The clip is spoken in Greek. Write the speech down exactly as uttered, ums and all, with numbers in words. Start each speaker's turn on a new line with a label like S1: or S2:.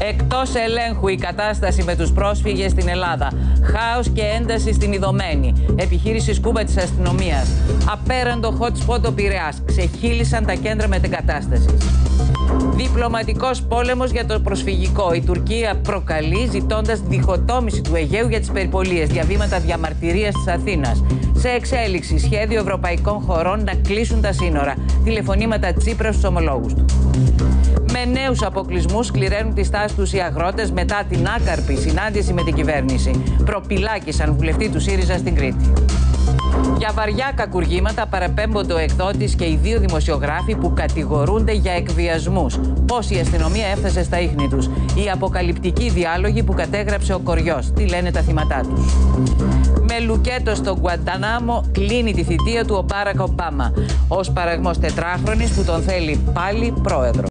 S1: Εκτός ελέγχου η κατάσταση με τους πρόσφυγες στην Ελλάδα. Χάος και ένταση στην Ιδωμένη. Επιχείρηση σκούμπα της αστυνομίας. Απέραντο hot spot ο Πειραιάς. Ξεχύλισαν τα κέντρα μετεγκατάστασης. Διπλωματικός πόλεμος για το προσφυγικό. Η Τουρκία προκαλεί ζητώντας διχοτόμηση του Αιγαίου για τις περιπολίες. Διαβήματα διαμαρτυρίας της Αθήνας. Σε εξέλιξη σχέδιο ευρωπαϊκών χωρών να κλείσουν τα σύνορα. Τηλεφωνήματα Τσίπρα στους ομολόγους του. Με νέους αποκλεισμούς σκληραίνουν τη στάση τους οι αγρότες μετά την άκαρπη συνάντηση με την κυβέρνηση. Προπυλάκησαν βουλευτή του ΣΥΡΙΖΑ στην Κρήτη. Για βαριά κακουργήματα παραπέμπονται ο εκδότης και οι δύο δημοσιογράφοι που κατηγορούνται για εκβιασμούς. Πώς η αστυνομία έφτασε στα ίχνη τους. Οι αποκαλυπτικοί διάλογοι που κατέγραψε ο Κοριός. Τι λένε τα θύματά τους. Με λουκέτο στο Γκουαντανάμο κλείνει τη θητεία του ο Μπάρακ Ομπάμα. Ως παραγμός τετράχρονης που τον θέλει πάλι πρόεδρο.